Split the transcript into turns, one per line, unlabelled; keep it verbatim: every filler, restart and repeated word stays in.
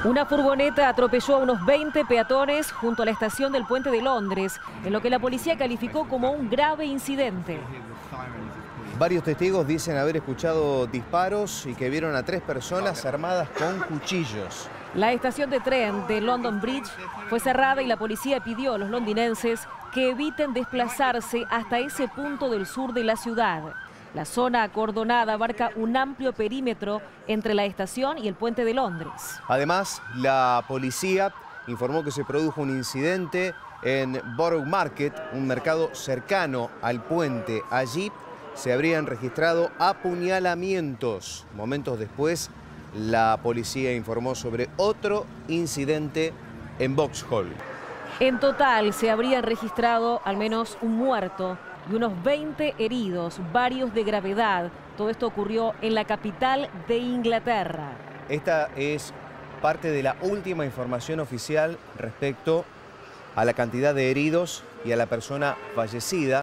Una furgoneta atropelló a unos veinte peatones junto a la estación del Puente de Londres, en lo que la policía calificó como un grave incidente.
Varios testigos dicen haber escuchado disparos y que vieron a tres personas armadas con cuchillos.
La estación de tren de London Bridge fue cerrada y la policía pidió a los londinenses que eviten desplazarse hasta ese punto del sur de la ciudad. La zona acordonada abarca un amplio perímetro entre la estación y el Puente de Londres.
Además, la policía informó que se produjo un incidente en Borough Market, un mercado cercano al puente. Allí se habrían registrado apuñalamientos. Momentos después, la policía informó sobre otro incidente en Vauxhall.
En total se habrían registrado al menos un muerto y unos veinte heridos, varios de gravedad. Todo esto ocurrió en la capital de Inglaterra.
Esta es parte de la última información oficial respecto a la cantidad de heridos y a la persona fallecida.